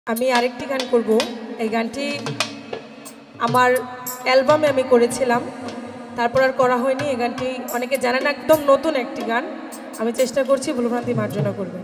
আমি আরেকটি গান করব। এই গানটি আমার অ্যালবামে আমি করেছিলাম, তারপর আর করা হয়নি। এই গানটি অনেকে জানেন, একদম নতুন একটি গান। আমি চেষ্টা করছি, ভুলভ্রান্তি মার্জনা করবেন।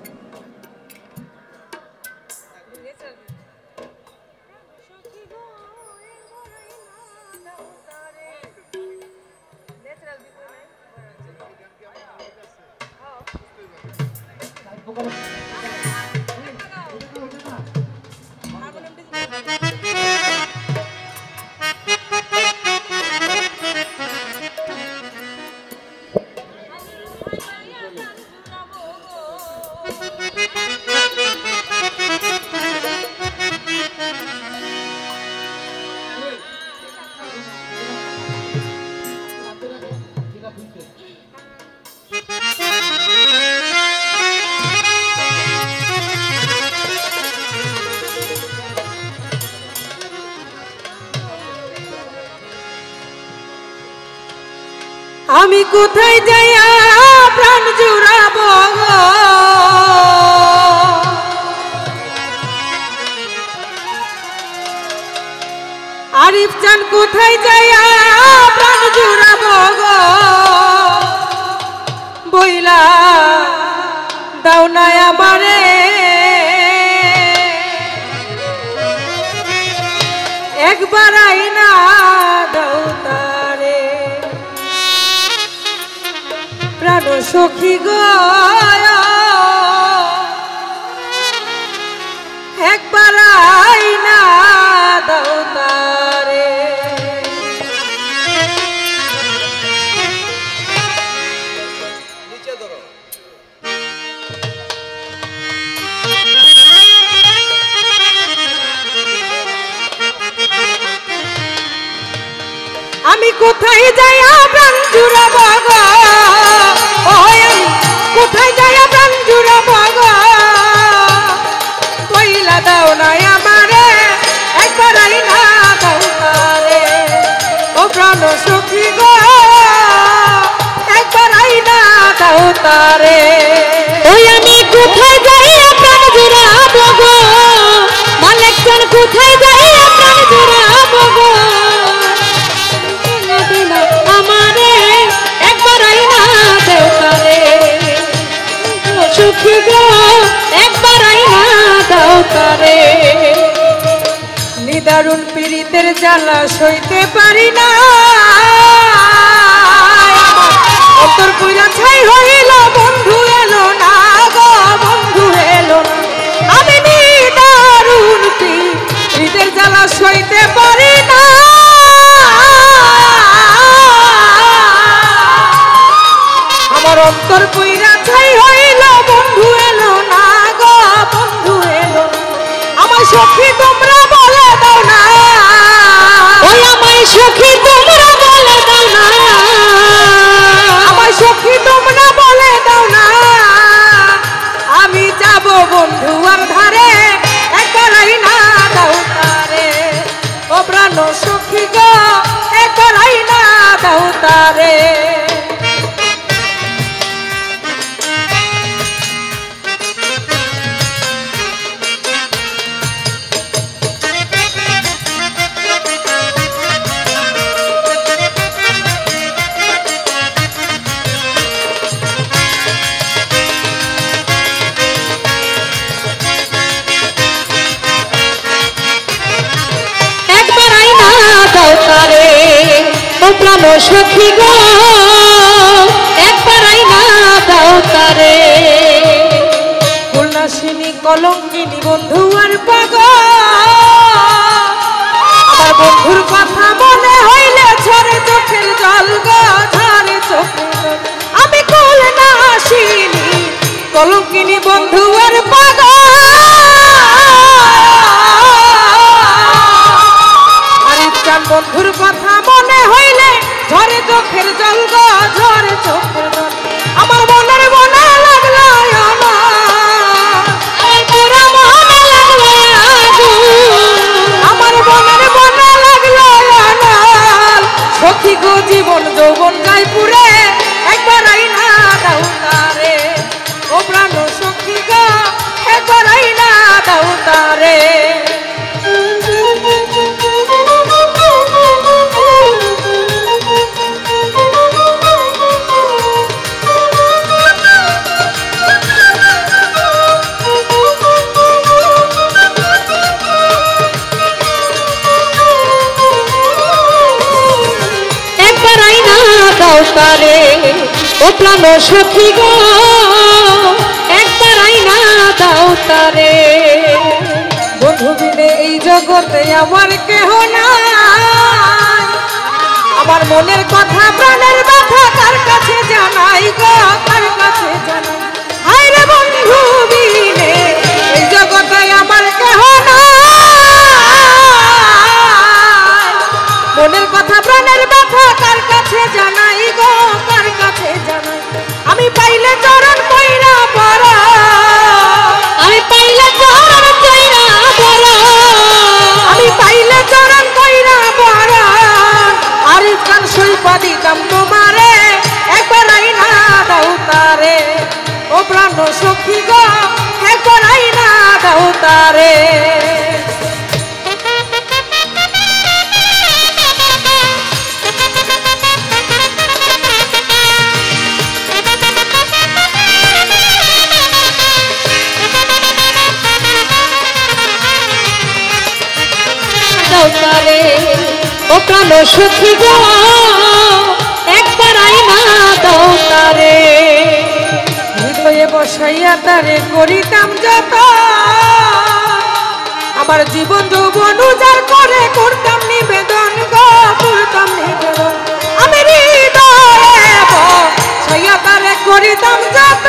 আমি কোথায় যাইয়া প্রাণ জুড়াবো গো, আরিফ চান কোথায় যাইয়া প্রাণ জুড়াবো গো, বইলা দাও না আমারে একবার আইনা দাও তারে প্রাণ সখী গো, একবার আইনা দাও তারে। আমি কোথায় যাইয়া প্রাণ জুড়াবো গো, কোথায় যাইয়া প্রাণ জুড়াবো গো, কইলা দাও না আমারে একবার আইনা দাও তারে ও প্রাণ সখী গো, একবার আইনা দাও তারে। ওই আমি কোথায় যাইয়া প্রাণ জুড়াবো গো, মালিক চান কোথায় যাইয়া প্রাণ জুড়াবো গো, আমারে একবার আইনা দাও তারে সখী গো, একবার আইনা দাও তারে। নিদারুণ পীড়িতের জ্বালা সইতে পারি না, অন্তর পুরা ছাই হইল, বন্ধু এলো না গো, বন্ধু এলো না। আমি নিদারুণ পীড়িতের জ্বালা সইতে পারি না, আমার অন্তর পুরা ছাই হইল, বন্ধু এলো না গো, বন্ধু এলো না। আমার সখী তোমরা বলে দাও না, ওই আমায় সখী তোমরা বলে দাও না, আমার সখী তোমরা বলে দাও না, আমি যাব বন্ধু আর ধারে একবার আইনা দাও তারে ও প্রাণ সখী গো, একবার আইনা দাও তারে। প্রাণ সখী গো, একবার আইনা দাও তারে। ফুলনাশিনী কলঙ্কিনী বন্ধু আর পাগল, আমার বন্ধুর কথা মনে হইলে ঝরে চোখের জল গো, ঝরে চোখের জল। আমি ফুলনাশিনী কলঙ্কিনী বন্ধু আর পাগল, বন্ধুর কথা মনে হইলে ঝরে চোখের জল গো, ঝরে চোখের জল। আমার মনের মনে লাগলো আমার মনের মনে লাগলো সখী গো, জীবন যৌবন যায় পুরে একবার আইনা দাও তারে ও প্রাণ সখী গো, একবার তারে ও প্রাণ সখী গো একবার আইনা দাও তারে। বন্ধু বিনে এই জগতে আমার কেহ নাই, আমার মনের কথা প্রাণের ব্যথা কার কাছে জানাই গো, কার কাছে জানাই। হায় রে বন্ধু বিনে এই জগতে আমার কেহ নাই, মনের কথা প্রাণের ব্যথা কার কাছে জানাই গো, কার কাছে জানাই। আমি পাইলে চরণ কইরা পড়, আমি পাইলে চরণ কইরা বড়, আমি পাইলে চরণ কইরা পড়, আর গান সইপা দিতাম তোমারে, একবার আইনা দাও তারে ও প্রাণ সখী গো, একবার আইনা দাও তারে। দাও তারে ও প্রাণ সখী গো একবার আইনা দাও তারে। হৃদয়ে বসাইয়া তারে করিতাম যত, আমার জীবন যৌবন উজাড় করে করতাম নিবেদন গো, করতাম নিবেদন। আমি হৃদয়ে বসাইয়া তারে করিতাম যত,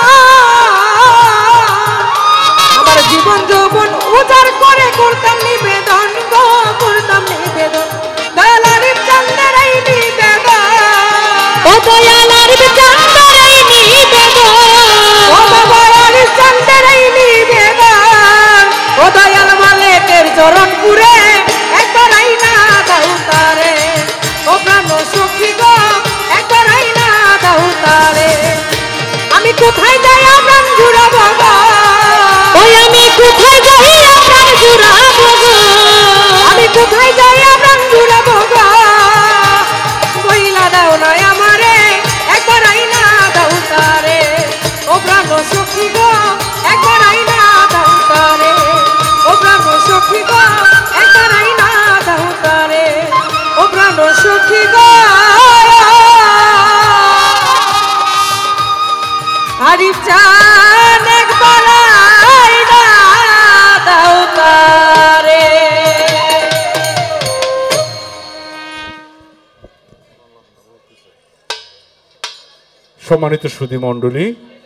আমার জীবন যৌবন উজাড় করে করতাম নিবেদন গো, করতাম নিবেদন। দয়ালারির চন্দ্রের এই নিবেদন, ও দয়ালার চাঁদের এই নিবেদন, ও বাবার চন্দ্রের এই নিবেদন, ও দয়াল মালিকের চরণ পুরে একবার আইনা দাও তারে ও প্রাণ সখী গো, একবার আইনা দাও তারে। আমি কোথায় যাই প্রাণ জুড়াবো গো, ওই আমি কোথায় যাইয়া প্রাণ জুড়াবো গো, আমি কোথায় যাই প্রাণ জুড়াবো গো, বইলা দাও না আমারে, একবার আইনা দাও তারে ও প্রাণ সখী গো, একবার আইনা দাও তারে ও প্রাণ সখী গো, একবার আইনা দাও তারে ও প্রাণ সখী গো। হারি চান একবার আইনা দাও তারে। সম্মানিত সুধী মণ্ডলী,